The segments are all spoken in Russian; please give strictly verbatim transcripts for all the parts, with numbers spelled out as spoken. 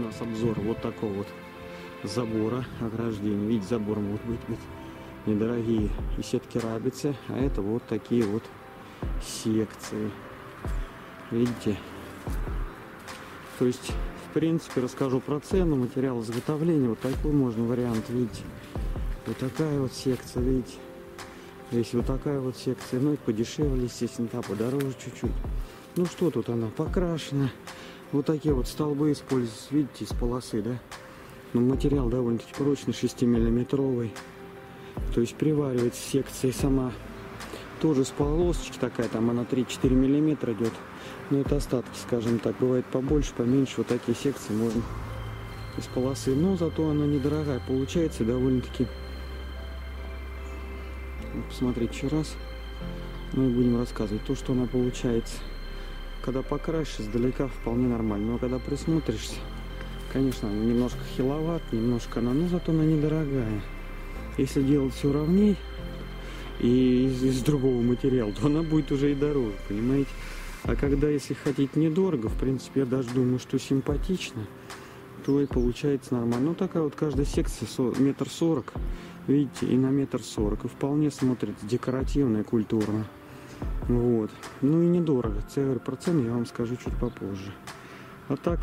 нас обзор вот такого вот забора ограждения. Видите, забор может быть, быть недорогие и сетки рабицы, а это вот такие вот секции. Видите? То есть, в принципе, расскажу про цену, материал изготовления. Вот такой можно вариант, видите. Вот такая вот секция, видите. Здесь вот такая вот секция. Ну и подешевле, естественно, та подороже чуть-чуть. Ну что тут она? Покрашена. Вот такие вот столбы используются, видите, из полосы, да? Но материал довольно-таки прочный, шестимиллиметровый. То есть приваривается секция сама. Тоже с полосочки такая, там она три-четыре миллиметра идет. Но это остатки, скажем так. Бывает побольше, поменьше. Вот такие секции можно из полосы. Но зато она недорогая. Получается довольно-таки. Вот посмотрите еще раз. Ну и будем рассказывать. То, что она получается. Когда покрасишь, издалека вполне нормально. Но когда присмотришься, конечно, она немножко хиловат, немножко она, но зато она недорогая. Если делать все ровней и из, из другого материала, то она будет уже и дороже, понимаете? А когда, если хотите недорого, в принципе, я даже думаю, что симпатично, то и получается нормально. Ну, такая вот каждая секция метр сорок, видите, и на метр сорок. И вполне смотрится декоративно и культурно. Вот. Ну и недорого. Я говорю, про цену я вам скажу чуть попозже. А так,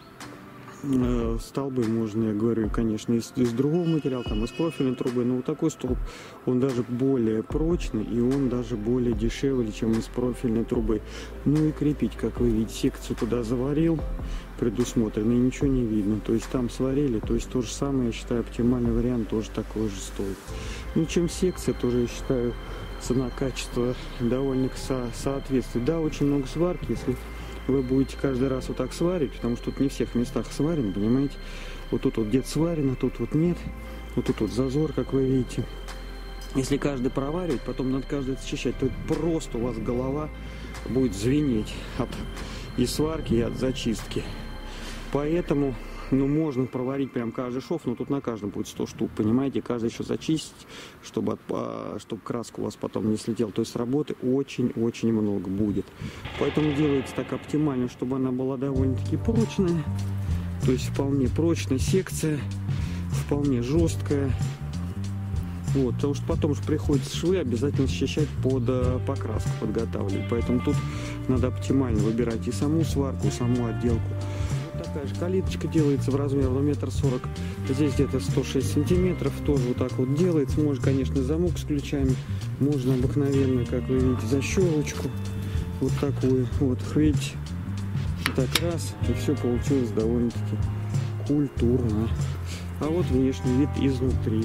э, столбы можно, я говорю, конечно, из, из другого материала, там из профильной трубы. Но вот такой столб, он даже более прочный, и он даже более дешевле, чем из профильной трубы. Ну и крепить, как вы видите, секцию туда заварил, предусмотрено, и ничего не видно. То есть там сварили, то есть то же самое, я считаю, оптимальный вариант тоже такой же стоит. Ну, чем секция, тоже, я считаю, цена-качество довольно со соответствует. Да, очень много сварки, если вы будете каждый раз вот так сварить, потому что тут не в всех местах сварено, понимаете. Вот тут вот где-то сварено, тут вот нет. Вот тут вот зазор, как вы видите. Если каждый проваривать, потом надо каждый очищать, то это просто у вас голова будет звенеть от и сварки, и от зачистки. Поэтому, ну, можно проварить прям каждый шов, но тут на каждом будет сто штук, понимаете, каждый еще зачистить, чтобы, чтобы краска у вас потом не слетела. То есть работы очень-очень много будет. Поэтому делается так оптимально, чтобы она была довольно-таки прочная. То есть вполне прочная секция, вполне жесткая. Вот, потому что потом же приходится швы обязательно счищать под э, покраску, подготавливать. Поэтому тут надо оптимально выбирать и саму сварку, и саму отделку. Вот такая же калиточка делается в размере на метр сорок. Здесь где-то сто шесть сантиметров. Тоже вот так вот делается. Можно, конечно, замок с ключами. Можно обыкновенно, как вы видите, защелочку. Вот такую. Вот, видите. Так раз. И все получилось довольно-таки культурно. А вот внешний вид изнутри.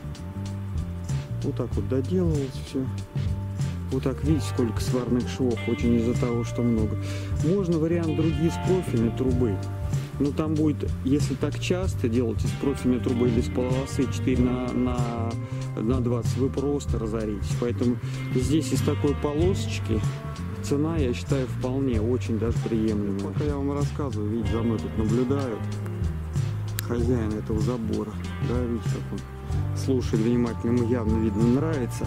Вот так вот доделывалось все. Вот так, видите, сколько сварных швов. Очень из-за того, что много. Можно вариант другие с профильной трубы. Но там будет, если так часто делать из профильной трубы или из полосы четыре на, на, на двадцать, вы просто разоритесь. Поэтому здесь из такой полосочки цена, я считаю, вполне, очень даже приемлемая. Пока я вам рассказываю, видите, за мной тут наблюдают хозяин этого забора. Да, видите, как он слушает внимательно, ему явно видно нравится.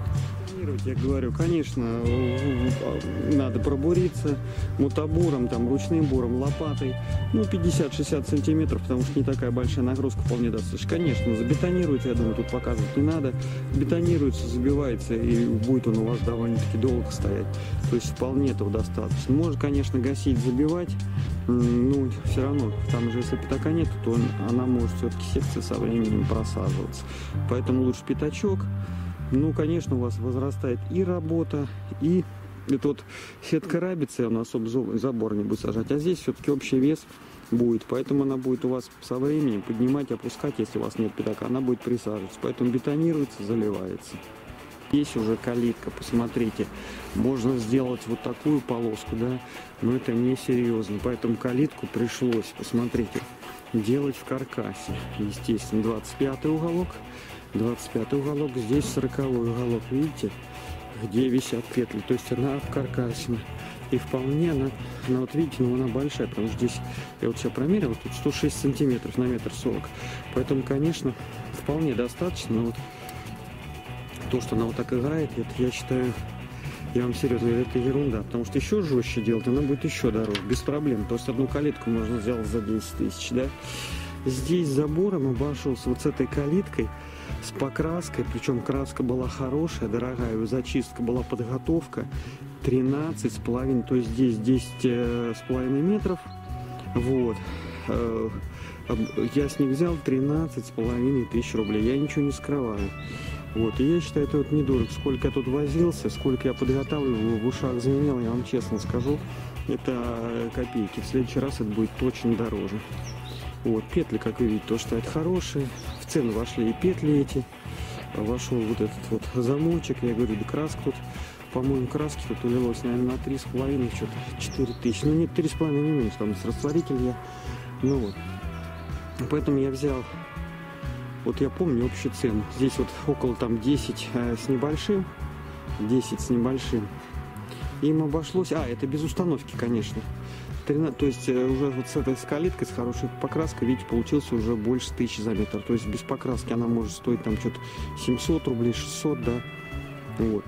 Я говорю, конечно, надо пробуриться мотобуром, там, ручным буром, лопатой, ну, пятьдесят-шестьдесят сантиметров, потому что не такая большая нагрузка вполне достаточно. Конечно, забетонируется, я думаю, тут показывать не надо. Бетонируется, забивается, и будет он у вас довольно-таки долго стоять. То есть вполне этого достаточно. Можно, конечно, гасить, забивать, но все равно, там же, если пятака нет, то она может все-таки секция со временем просаживаться. Поэтому лучше пятачок. Ну, конечно, у вас возрастает и работа, и это вот сетка рабицы, он особо забор не будет сажать, а здесь все-таки общий вес будет, поэтому она будет у вас со временем поднимать, опускать, если у вас нет пятака, она будет присаживаться, поэтому бетонируется, заливается. Здесь уже калитка, посмотрите, можно сделать вот такую полоску, да, но это несерьезно, поэтому калитку пришлось, посмотрите, делать в каркасе, естественно, двадцать пятый уголок. двадцать пятый уголок, здесь сороковой уголок, видите, где висят петли, то есть она в каркасе. И вполне она, она вот видите, ну она большая, потому что здесь, я вот сейчас промерил, тут сто шесть сантиметров на метр сорок. Поэтому, конечно, вполне достаточно. Но вот то, что она вот так играет, это, я считаю, Я вам серьезно говорю, это ерунда, потому что еще жестче делать, она будет еще дороже, без проблем. То есть одну калитку можно сделать за десять тысяч, да? Здесь забором обошелся вот с этой калиткой, с покраской, причем краска была хорошая, дорогая, зачистка была, подготовка, тринадцать с половиной, то есть здесь десять с половиной метров, вот. Я с них взял тринадцать с половиной тысяч рублей, я ничего не скрываю. Вот, и я считаю, это вот недорого. Сколько я тут возился, сколько я подготавливал, в ушах звенел, я вам честно скажу, это копейки. В следующий раз это будет точно дороже. Вот, петли, как вы видите, тоже стоят хорошие. В цену вошли и петли эти. Вошел вот этот вот замочек. Я говорю, да краска тут, по-моему, краски тут улилось, наверное, на три с половиной, что-то четыре тысячи. Ну, нет, три с половиной не меньше, там с растворитель я. Ну вот. Поэтому я взял, вот я помню общую цену. Здесь вот около там десять э, с небольшим. десять с небольшим. Им обошлось, а, это без установки, конечно. тринадцать, то есть уже вот с этой с калиткой, с хорошей покраской, видите, получился уже больше тысячи за метр. То есть без покраски она может стоить там что-то семьсот рублей, шестьсот, да. Вот.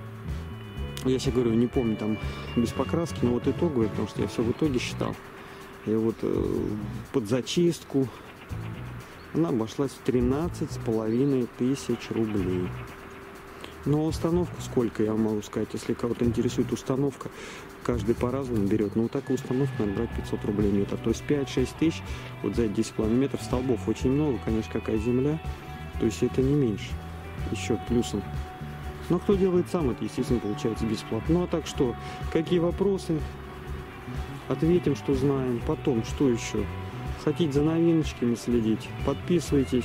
Я себе говорю, не помню там без покраски, но вот итоговое, потому что я все в итоге считал. И вот э, под зачистку она обошлась в тринадцать с половиной тысяч рублей. Но установку сколько, я могу сказать, если кого-то интересует установка, каждый по-разному берет. Но вот такую установку надо брать пятьсот рублей метр. То есть пять-шесть тысяч, вот за десять с половиной метров. Столбов очень много, конечно, какая земля. То есть это не меньше. Еще плюсом. Но кто делает сам, это, естественно, получается бесплатно. Ну а так что, какие вопросы? Ответим, что знаем. Потом, что еще? Хотите за новиночками следить? Подписывайтесь.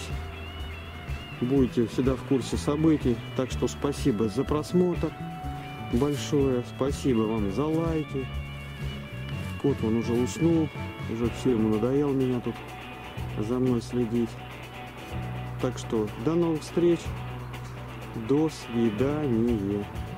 Будете всегда в курсе событий. Так что спасибо за просмотр большое. Спасибо вам за лайки. Кот он уже уснул. Уже все, ему надоело меня тут за мной следить. Так что до новых встреч. До свидания.